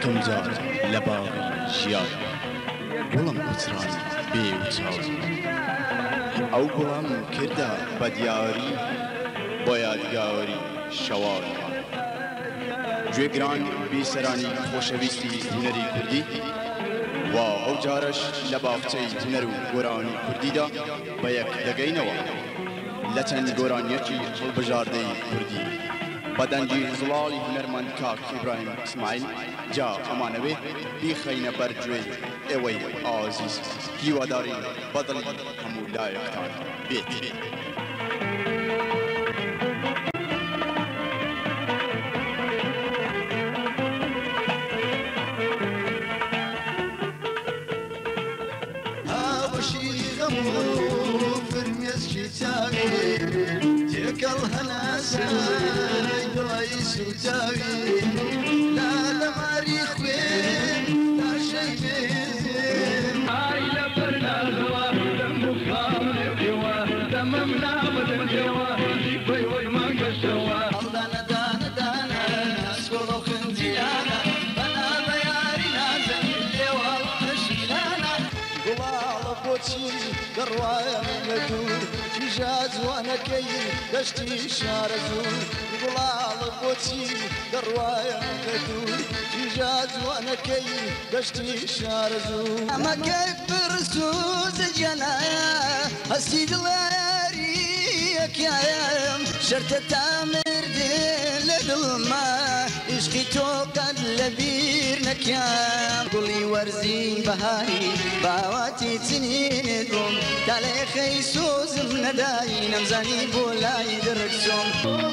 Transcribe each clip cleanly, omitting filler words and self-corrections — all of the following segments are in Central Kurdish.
یەکەم جار لە باغی ژیان گوڵم قوچران بێ و چاو ئەو گوڵم کردە بە دیاری بۆ یادگاری شەواری گوێگران بیسەرانی خۆشەویستی هونەری کوردی و ئەو جارش لە باخچەی هونەر و گۆرانی کوردیدا بە یەک دەگەینەوە لە چەند گۆرانیەکی هەڵبژاردەی کوردی بەدەنجی زڵاڵی هونەرمەند کاک ئیبراهیم ئیسماعیل جا ئەمانەوێ بیخەینە بەر گوێی ئێوەی ئازیز هیوادارین بەدڵی هەموو لایەکتان بێت. تێکەڵ هەناسای دڵی سوتاوی لا لەماری خوێن تاشەی بێزێن ئای لە بەرنازەوە دەم و خاڵێوە دەمەم نابەدەنێوە دیپەی وەی مانگەشەوە هەڵدانە دانە دانە سکۆڵ و خنجیانە بەنا بە یاری نازەنی لێوەڵ هەشیلانە گوڵاڵە بۆچی دەڕوایە لە دوور کیژە جوانەکەی دەشتی شارە زوور گوڵاڵە بۆچی دەڕوایە لە دوور کیژە جوانەکەی دەشتی شارە زوور ئەمەکەی پرسوزە جەنایە هەستی دڵێری یەکایەم شەرتە تا مردێ لە دڵما عشقی تۆ قەت لەبیر نەکەم گوڵی وەرزی بەهاری باواتی چنینت بووم تا لێ خەی سۆزم نەدایی نەمزانی بۆ لای دڕکسۆم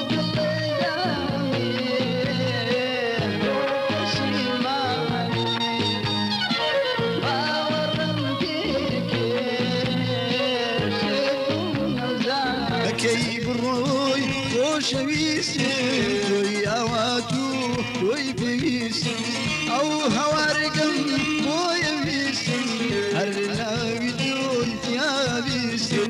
ئەکەی بڕۆی خۆشەویستم تۆی ئاوات و تۆی پێویستم ئەو هەوارەکەم بۆیە ویستم هەر ناوی تۆن تیاویستم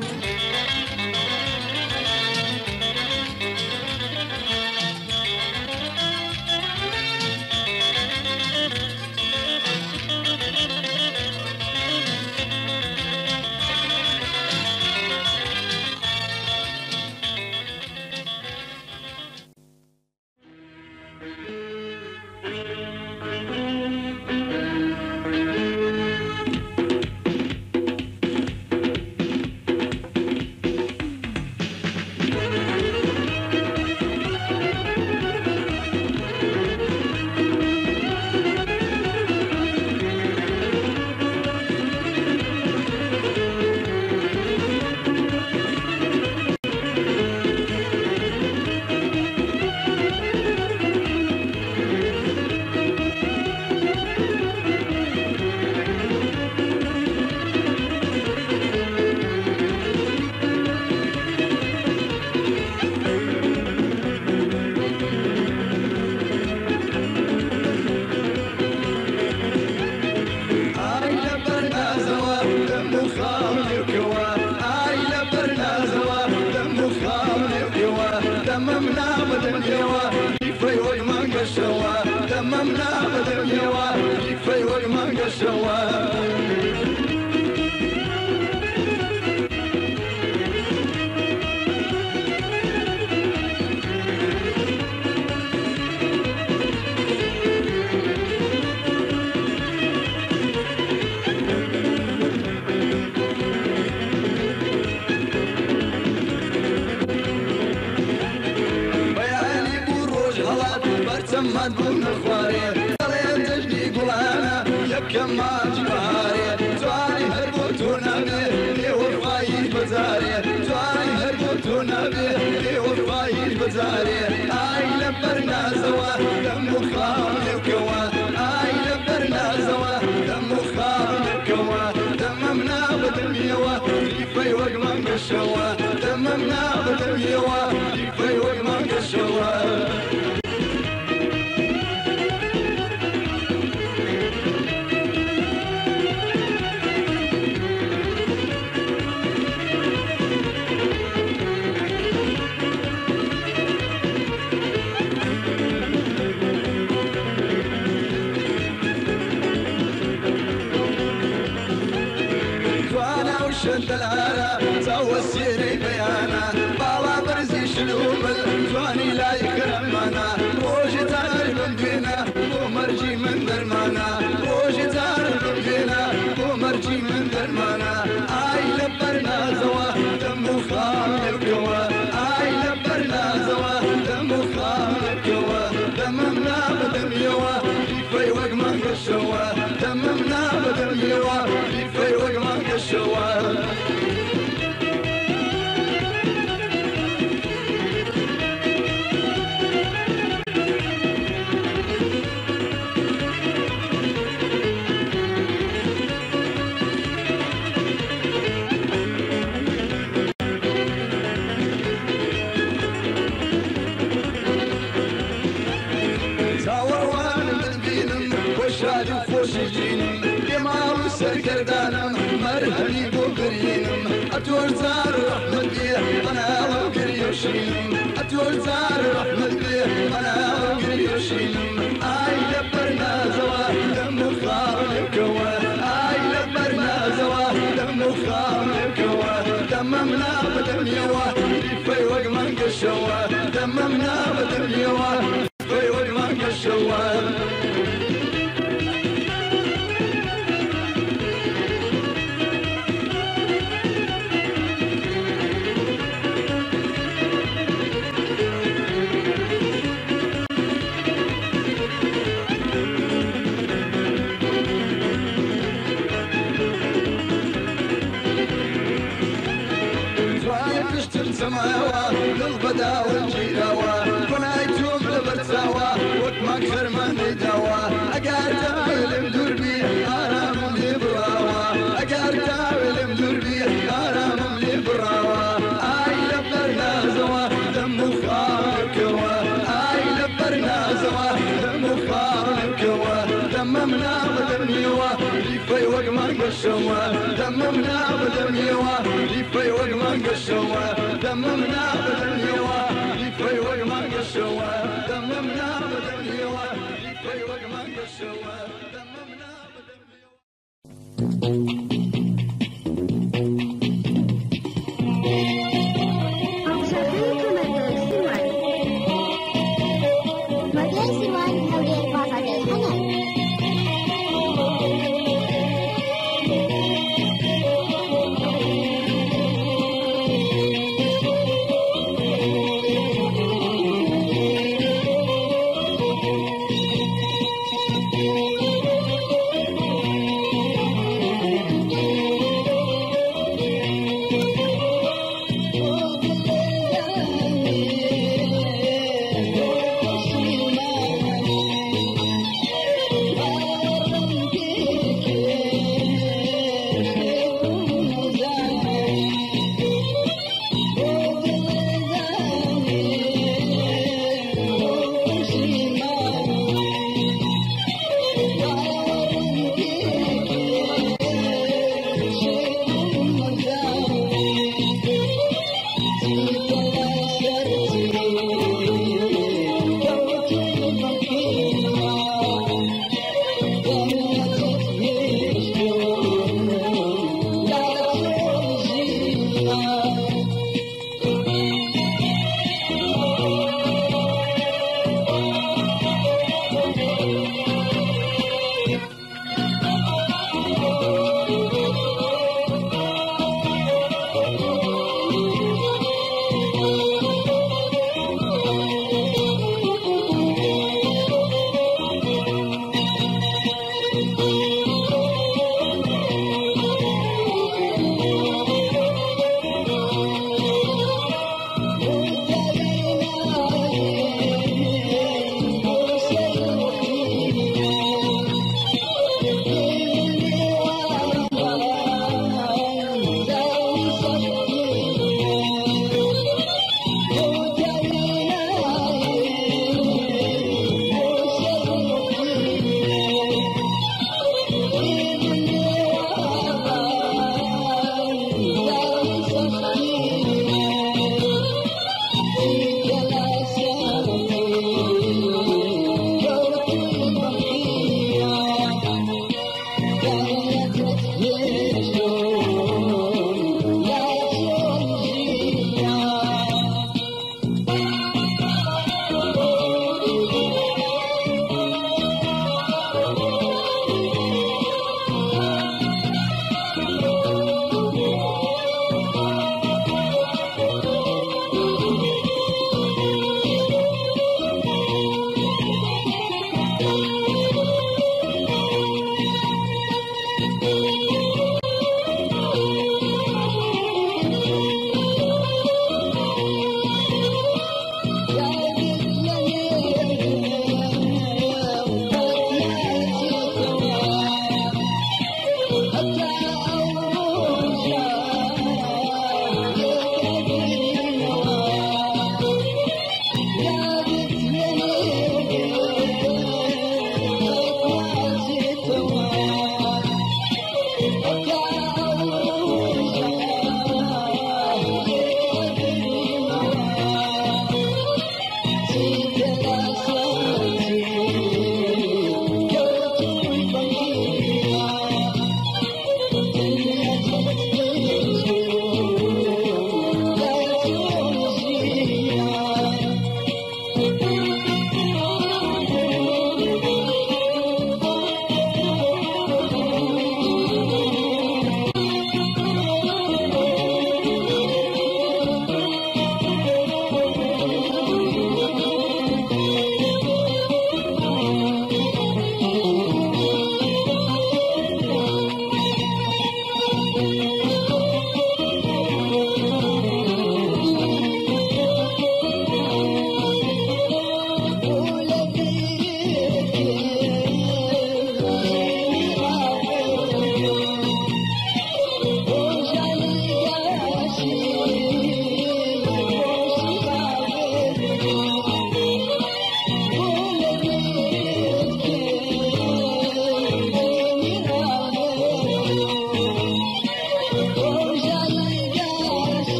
سلوب الجواني لا يكرمنا روجي تار بندينا ومرجي من درمانا روجي تار بندينا ومرجي من درمانا اي لبرنا زوا دم خالق كوا اي لبرنا زوا دم خالق كوا دمنا بدم يوا في وق ما قشوا دمنا بدم يوا في وق ما قشوا سرقردانم مرهني بوكرينم أتور زار رحمة بيه أنا وكريوشينم أتور زار رحمة بيه أنا وكريوشينم آي لبرنا زوا دم خالق كوا آي لبرنا زوا دم خالق كوا دممنا بدم يوا في وق من قشوا دممنا بدم يوا في وق من قشوا سماوا للبدا والجيراوا كنايتهم لبرتاوا وكما كثر من داوا اقارتا ولم دربي ارام لي براوا اقارتا ولم دربي ارام لي براوا اي لبرنا زوا دم خالق كوا اي لبرنا زوا دم خالق كوا دممنا بدم يوا في وق ما قشوا دممنا بدم يوا في وق ما قشوا دممنا بدم يوا في وق ما قشوا دممنا بدم يوا في وق ما قشوا دممنا بدم يوا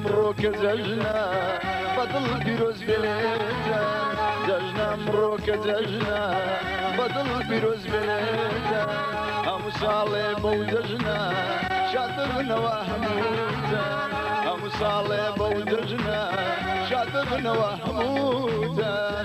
مروك زجنا بدل بيروز بليتان زجنا مروك زجنا بدل بيروز بليتان هم صالب وزجنا شاطرنا وحمودان هم صالب وزجنا شاطرنا وحمودان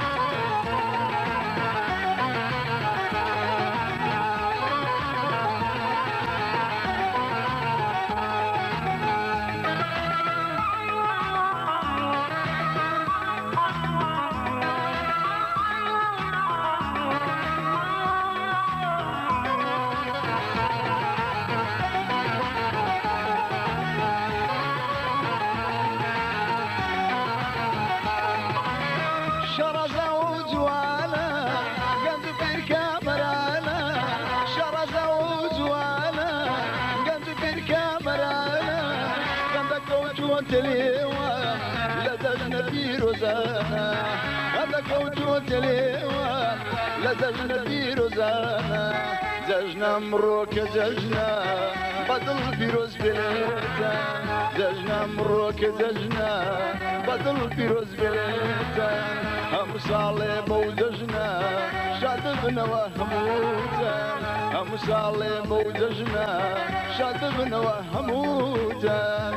تليوا لزجنا في روزانا هذا كوتو تليوا لزجنا في روزانا زجنا مروك زجنا بدل فيروز بليتان زجنا مروك زجنا بدل فيروز بليتان هم صالب وزجنا شاطبنا وهموتان هم صالب وزجنا شاطبنا وهموتان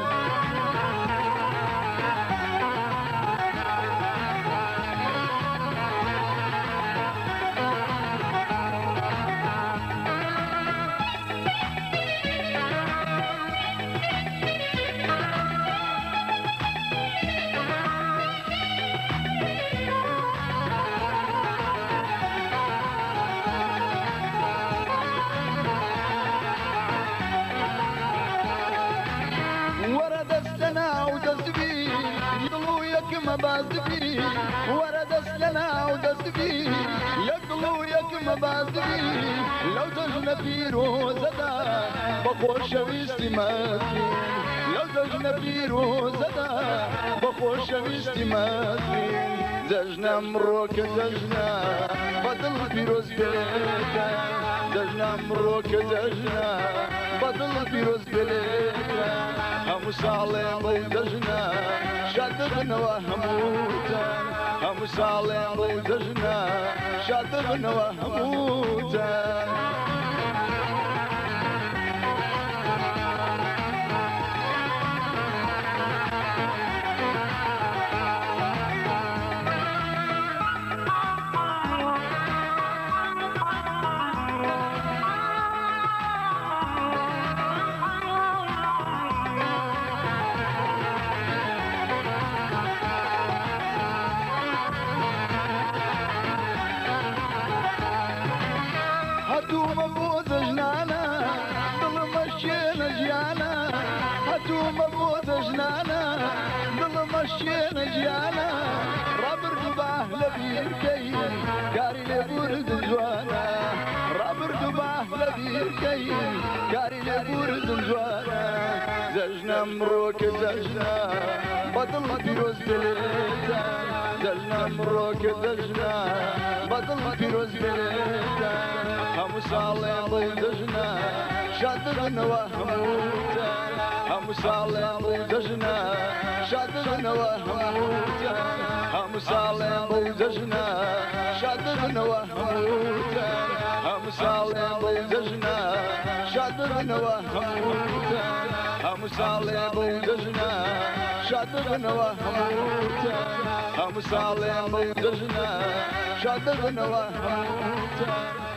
ما بازبي ورد السنا ودسبي يقلو يك ما بازبي لو تجنا في روزدا بخوش ويستماتي لو تجنا في روزدا بخوش ويستماتي زجنا مروك زجنا بدل في روز بليتان زجنا مروك زجنا بدل في روز بليتان هم صالح وزجنا شاطرنا وهموتان هم صالح وزجنا شاطرنا وهموتان هاتوما بوز جنانا ضل مشينا جيانا هاتوما بوز جنانا ضل مشينا جيانا رابر دباه لبير كي قاري لبورد جوانا رابر دباه لبير كي قاري لبورد جوانا زجنا مروك زجنا بدل بيروز بليتان زجنا مروك زجنا بدل بيروز بليتان هم صالح وزجنا شاطرنا وهموتان هم صالح وزجنا شاطرنا وهموتان هم صالح وزجنا شاطرنا وهموتان هم صالح وزجنا شاطرنا وهموتان هم صالح وزجنا شاطرنا وهموتان هم صالح وزجنا شاطرنا وهموتان